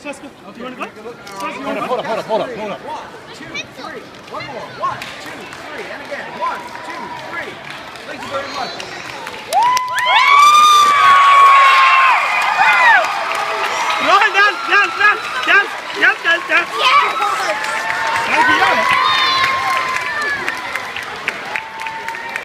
Seska, do you want to go? Hold up. 1, 2, 3. 1 more. 1, 2, 3. And again. 1, 2, 3. Thank you very much.